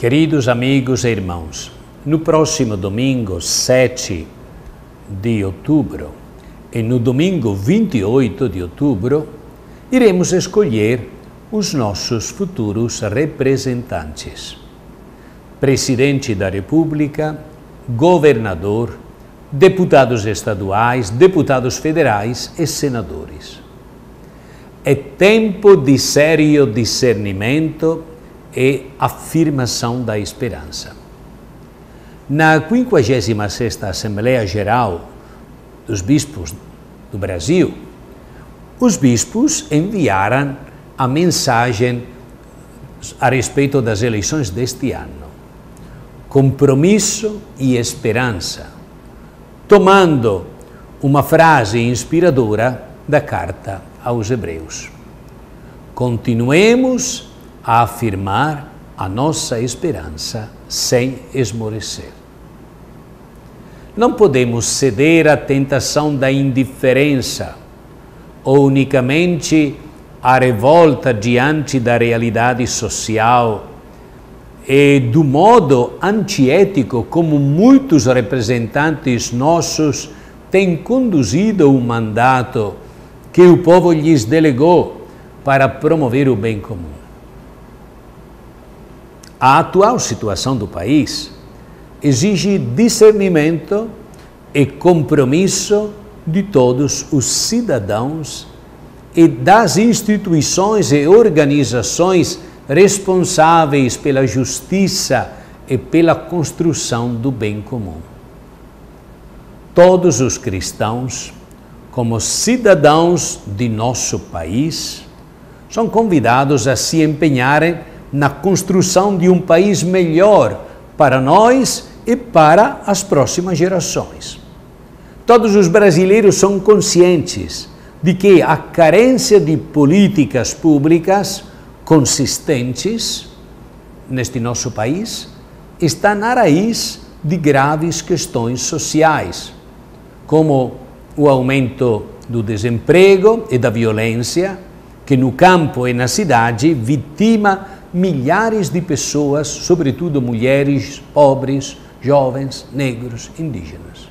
Queridos amigos e irmãos, no próximo domingo 7 de outubro e no domingo 28 de outubro, iremos escolher os nossos futuros representantes. Presidente da República, governador, deputados estaduais, deputados federais e senadores. É tempo de sério discernimento e afirmação da esperança. Na 56ª Assembleia Geral dos Bispos do Brasil, os bispos enviaram a mensagem a respeito das eleições deste ano. Compromisso e esperança, tomando uma frase inspiradora da carta aos Hebreus. Continuemos a afirmar a nossa esperança sem esmorecer. Não podemos ceder à tentação da indiferença ou unicamente à revolta diante da realidade social e do modo antiético como muitos representantes nossos têm conduzido o mandato que o povo lhes delegou para promover o bem comum. A atual situação do país exige discernimento e compromisso de todos os cidadãos e das instituições e organizações responsáveis pela justiça e pela construção do bem comum. Todos os cristãos, como cidadãos de nosso país, são convidados a se empenharem na construção de um país melhor para nós e para as próximas gerações. Todos os brasileiros são conscientes de que a carência de políticas públicas consistentes neste nosso país está na raiz de graves questões sociais, como o aumento do desemprego e da violência, que no campo e na cidade vitima milhares de pessoas, sobretudo mulheres, pobres, jovens, negros, indígenas.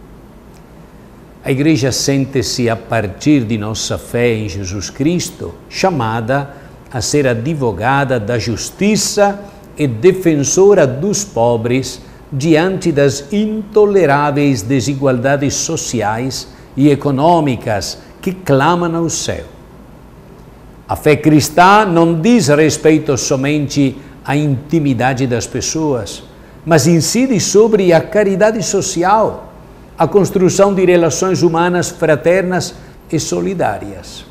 A Igreja sente-se, a partir de nossa fé em Jesus Cristo, chamada a ser advogada da justiça e defensora dos pobres diante das intoleráveis desigualdades sociais e econômicas que clamam ao céu. A fé cristã não diz respeito somente à intimidade das pessoas, mas incide sobre a caridade social, a construção de relações humanas fraternas e solidárias.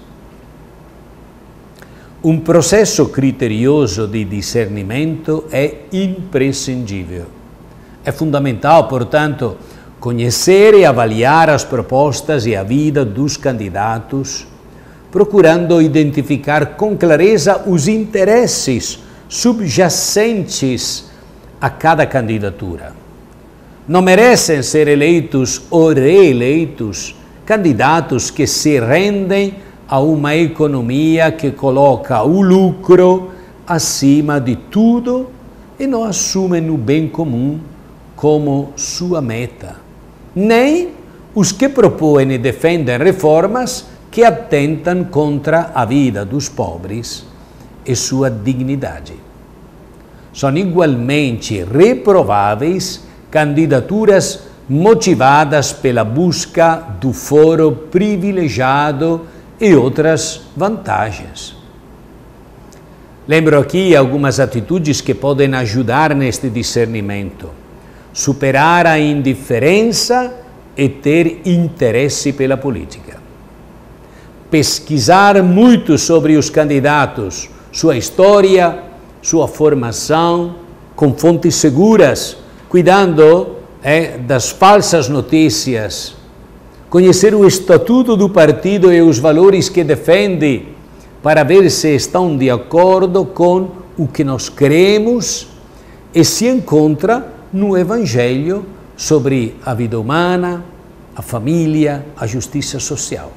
Um processo criterioso de discernimento é imprescindível. É fundamental, portanto, conhecer e avaliar as propostas e a vida dos candidatos, procurando identificar com clareza os interesses subjacentes a cada candidatura. Não merecem ser eleitos ou reeleitos candidatos que se rendem a uma economia que coloca o lucro acima de tudo e não assumem o bem comum como sua meta, nem os que propõem e defendem reformas que atentam contra a vida dos pobres e sua dignidade. São igualmente reprováveis candidaturas motivadas pela busca do foro privilegiado e outras vantagens. Lembro aqui algumas atitudes que podem ajudar neste discernimento. Superar a indiferença e ter interesse pela política. Pesquisar muito sobre os candidatos, sua história, sua formação, com fontes seguras, cuidando das falsas notícias. Conhecer o estatuto do partido e os valores que defende, para ver se estão de acordo com o que nós queremos e se encontra no Evangelho sobre a vida humana, a família, a justiça social.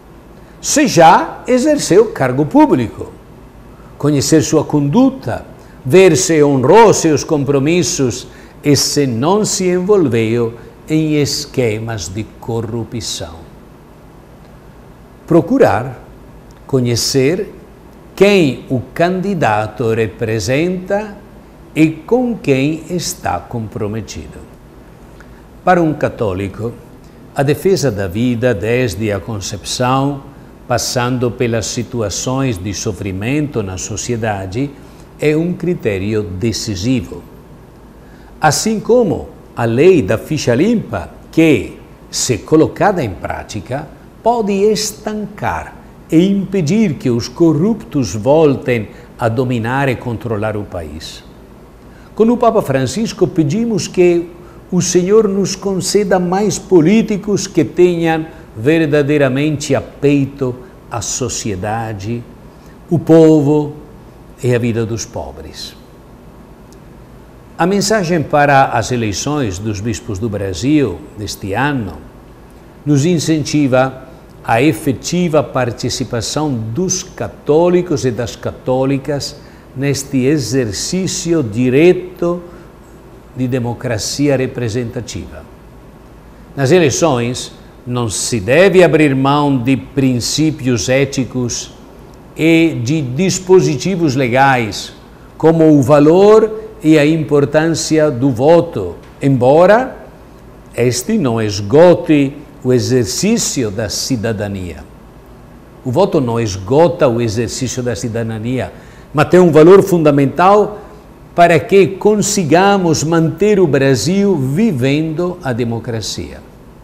Se já exerceu cargo público, conhecer sua conduta, ver se honrou seus compromissos e se não se envolveu em esquemas de corrupção. Procurar conhecer quem o candidato representa e com quem está comprometido. Para um católico, a defesa da vida desde a concepção, passando pelas situações de sofrimento na sociedade, é um critério decisivo. Assim como a lei da ficha limpa, que, se colocada em prática, pode estancar e impedir que os corruptos voltem a dominar e controlar o país. Com o Papa Francisco pedimos que o Senhor nos conceda mais políticos que tenham verdadeiramente a peito a sociedade, o povo e a vida dos pobres. A mensagem para as eleições dos bispos do Brasil deste ano nos incentiva a efetiva participação dos católicos e das católicas neste exercício direto de democracia representativa. Nas eleições, não se deve abrir mão de princípios éticos e de dispositivos legais, como o valor e a importância do voto, embora este não esgote o exercício da cidadania. O voto não esgota o exercício da cidadania, mas tem um valor fundamental para que consigamos manter o Brasil vivendo a democracia.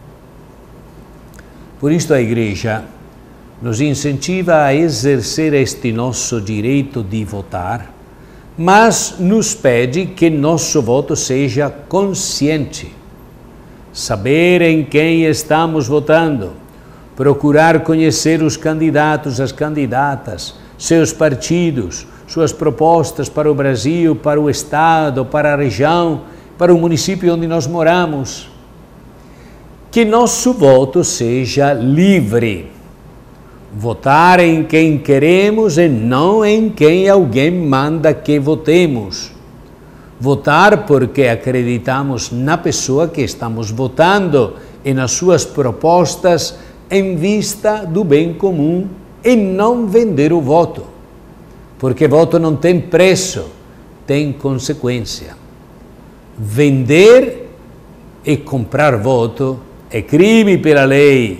Por isto a Igreja nos incentiva a exercer este nosso direito de votar, mas nos pede que nosso voto seja consciente. Saber em quem estamos votando, procurar conhecer os candidatos, as candidatas, seus partidos, suas propostas para o Brasil, para o Estado, para a região, para o município onde nós moramos. Que nosso voto seja livre. Votar em quem queremos e não em quem alguém manda que votemos. Votar porque acreditamos na pessoa que estamos votando e nas suas propostas em vista do bem comum e não vender o voto. Porque voto não tem preço, tem consequência. Vender e comprar voto é crime pela lei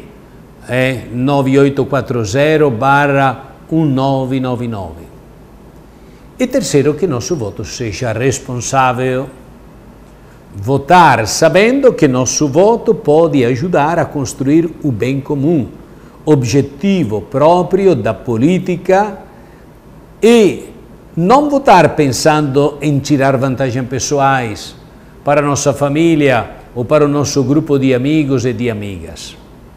9840/1999. E terceiro, que nosso voto seja responsável. Votar sabendo que nosso voto pode ajudar a construir o bem comum, objetivo próprio da política, e não votar pensando em tirar vantagens pessoais para a nossa família ou para o nosso grupo de amigos e de amigas.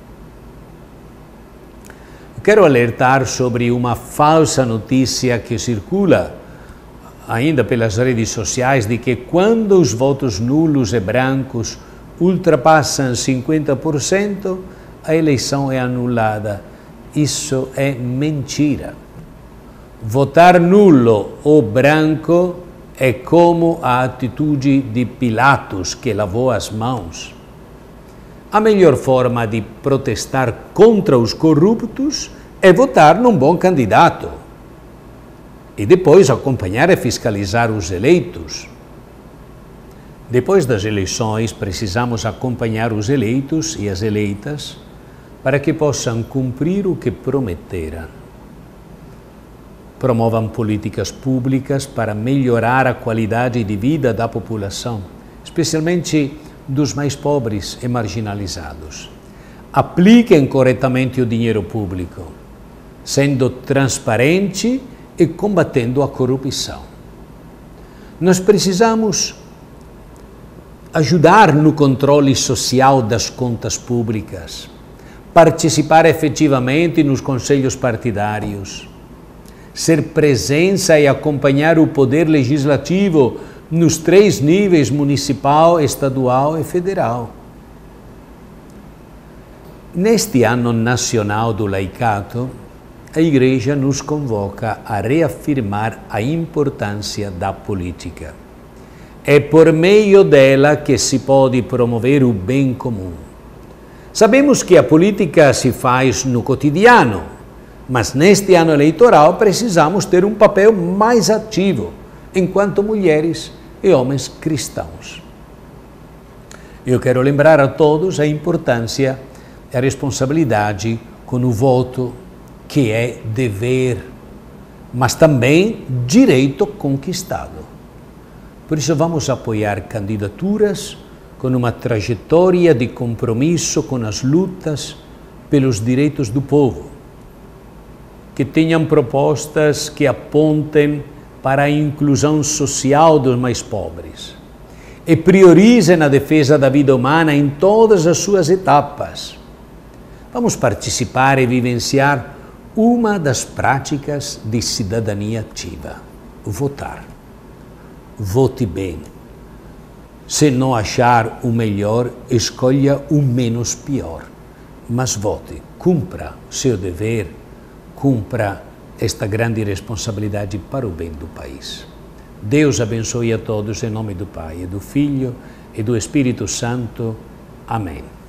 Eu quero alertar sobre uma falsa notícia que circula ainda pelas redes sociais de que quando os votos nulos e brancos ultrapassam 50%, a eleição é anulada. Isso é mentira. Votar nulo ou branco é como a atitude de Pilatos, que lavou as mãos. A melhor forma de protestar contra os corruptos é votar num bom candidato e depois acompanhar e fiscalizar os eleitos. Depois das eleições, precisamos acompanhar os eleitos e as eleitas para que possam cumprir o que prometeram. Promovam políticas públicas para melhorar a qualidade de vida da população, especialmente dos mais pobres e marginalizados. Apliquem corretamente o dinheiro público, sendo transparente e combatendo a corrupção. Nós precisamos ajudar no controle social das contas públicas, participar efetivamente nos conselhos partidários, ser presença e acompanhar o poder legislativo nos 3 níveis, municipal, estadual e federal. Neste ano nacional do laicato, a Igreja nos convoca a reafirmar a importância da política. É por meio dela que se pode promover o bem comum. Sabemos que a política se faz no cotidiano, mas neste ano eleitoral precisamos ter um papel mais ativo, enquanto mulheres e homens cristãos. Eu quero lembrar a todos a importância e a responsabilidade com o voto, que é dever, mas também direito conquistado. Por isso vamos apoiar candidaturas com uma trajetória de compromisso com as lutas pelos direitos do povo, que tenham propostas que apontem para a inclusão social dos mais pobres e priorizem a defesa da vida humana em todas as suas etapas. Vamos participar e vivenciar uma das práticas de cidadania ativa: votar. Vote bem. Se não achar o melhor, escolha o menos pior. Mas vote, cumpra seu dever, cumpra esta grande responsabilidade para o bem do país. Deus abençoe a todos em nome do Pai, e do Filho e do Espírito Santo. Amém.